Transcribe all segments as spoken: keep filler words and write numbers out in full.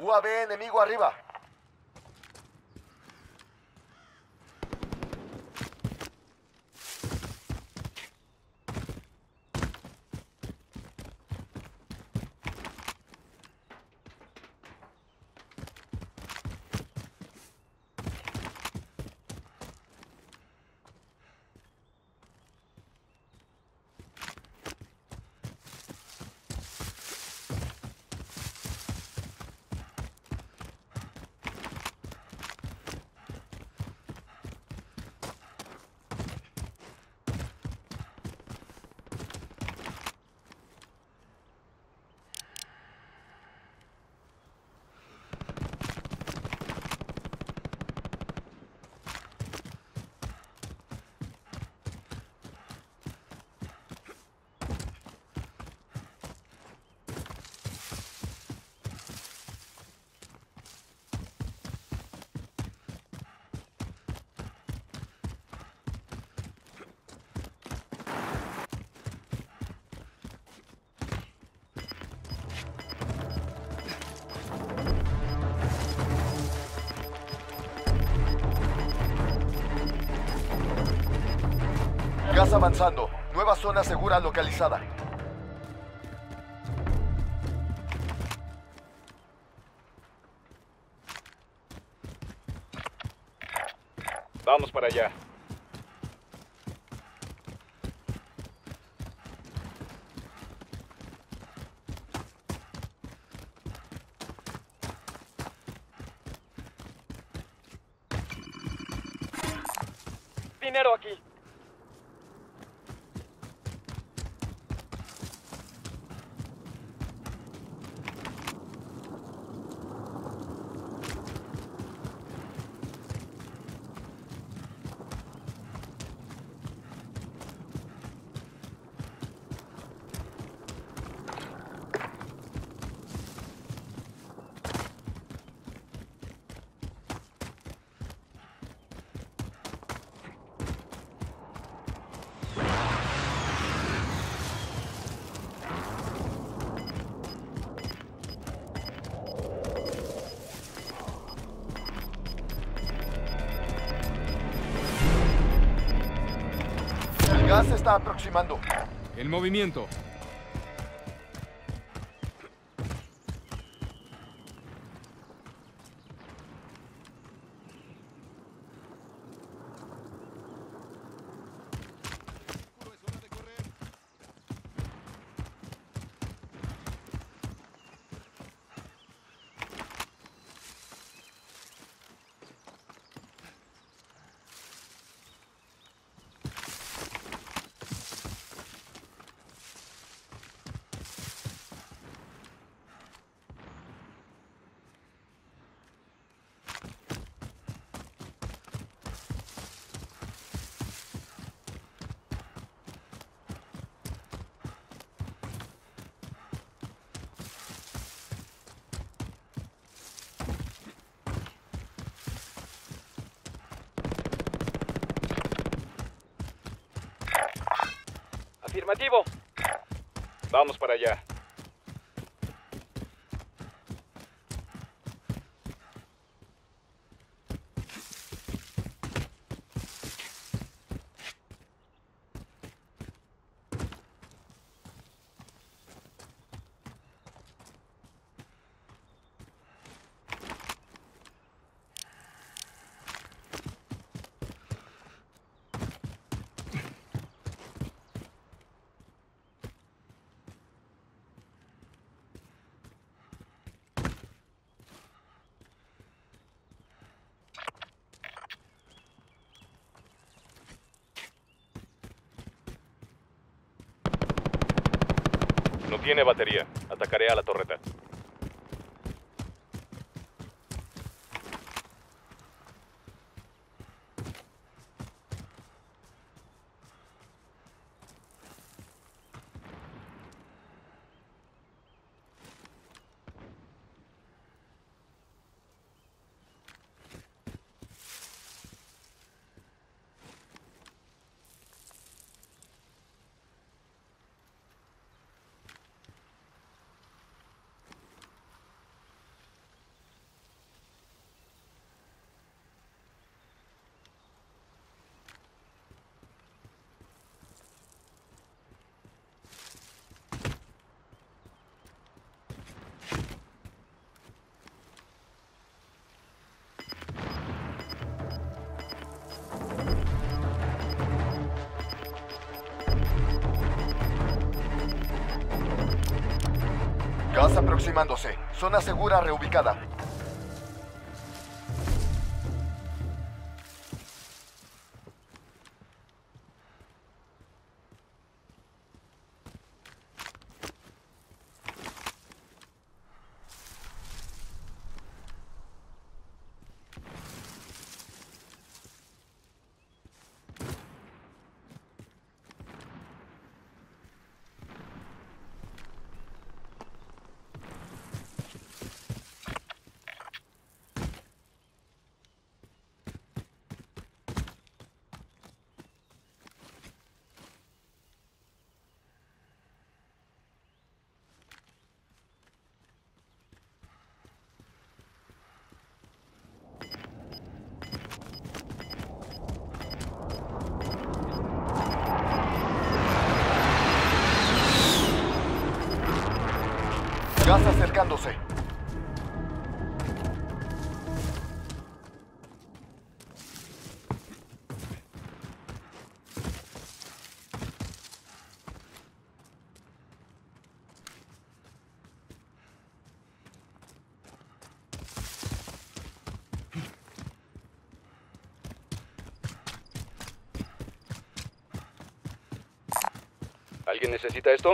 U A V enemigo arriba. Gas avanzando. Nueva zona segura localizada. Vamos para allá. Dinero aquí. El gas se está aproximando. En movimiento. Afirmativo. Vamos para allá. No tiene batería. Atacaré a la torreta. Gas aproximándose. Zona segura reubicada. Gas acercándose. ¿Alguien necesita esto?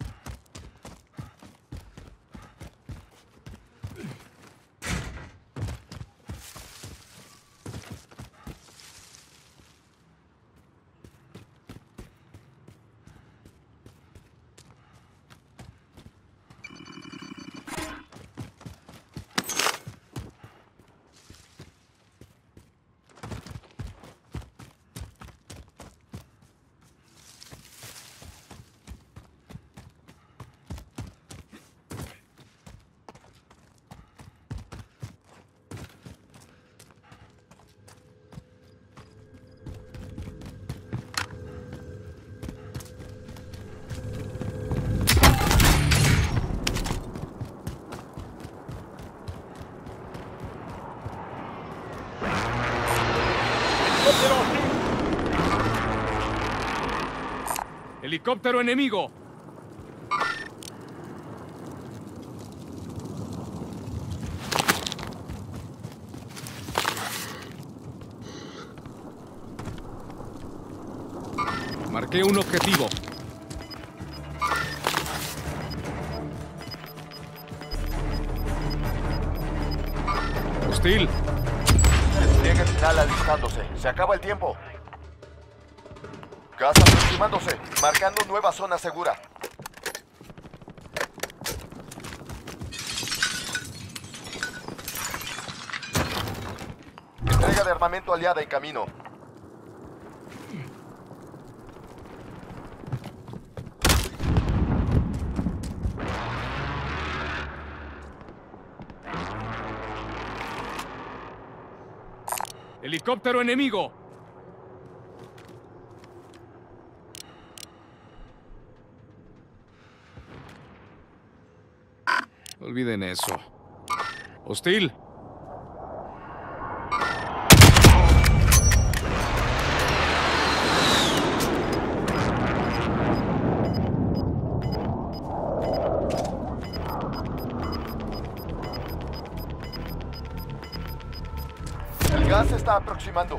¡Helicóptero enemigo! Marqué un objetivo. Hostil. Despliegue final alistándose. Se acaba el tiempo. Gas aproximándose. Marcando nueva zona segura. Entrega de armamento aliada en camino. ¡Helicóptero enemigo! Olviden eso. ¡Hostil! El gas se está aproximando.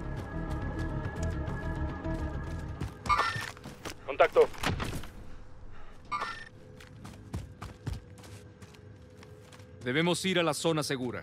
Contacto. Debemos ir a la zona segura.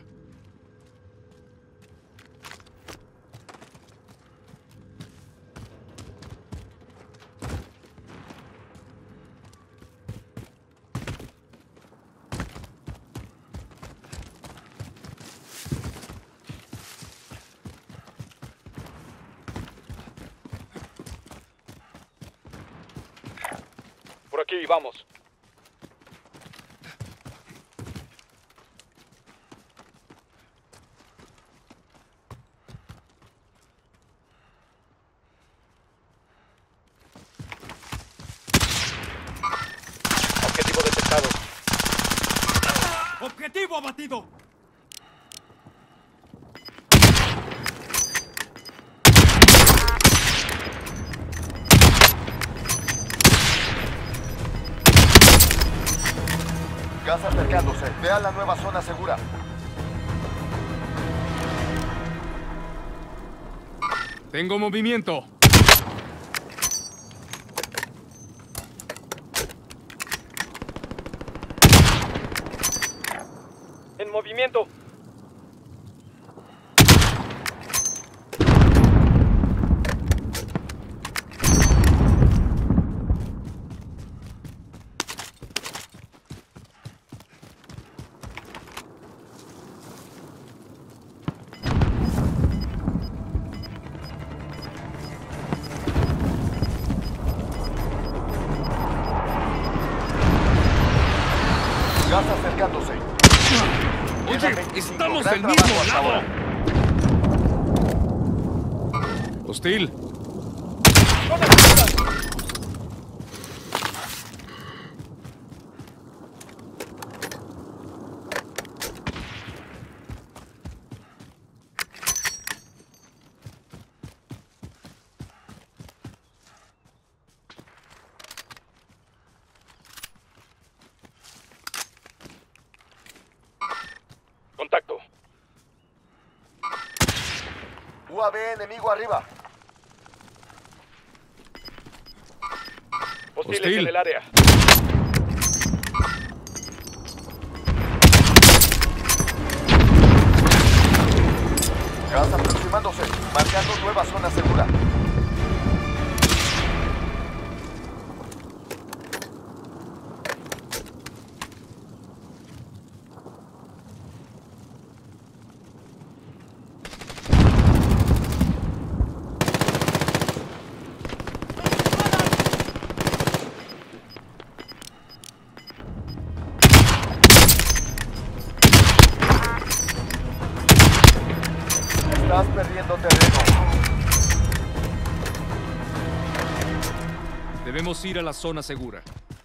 Por aquí, vamos. Objetivo detectado. ¡Objetivo abatido! Gas Gas acercándose. Vea la nueva zona segura. Tengo movimiento. En movimiento. Gas acercándose. Oye, Quedan veinticinco. estamos Gran del mismo trabajo hasta lado. ahora. Hostil. ¡Zona segura! Contacto. U A V enemigo arriba. Hostiles Hostil. en el área. Gas aproximándose. Marcando nueva zona segura. Estás perdiendo terreno. Debemos ir a la zona segura.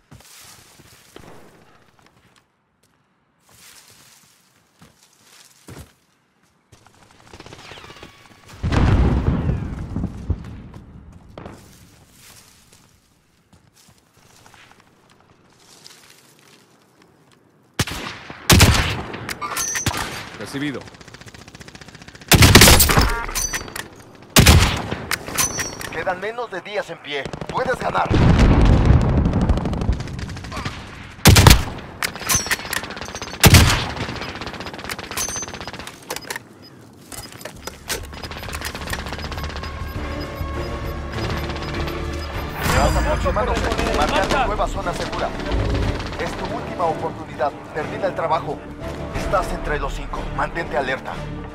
Recibido. Quedan menos de días en pie. Puedes ganar. Gas aproximándose. Marcando nueva zona segura. Es tu última oportunidad. Termina el trabajo. Estás entre los cinco. Mantente alerta.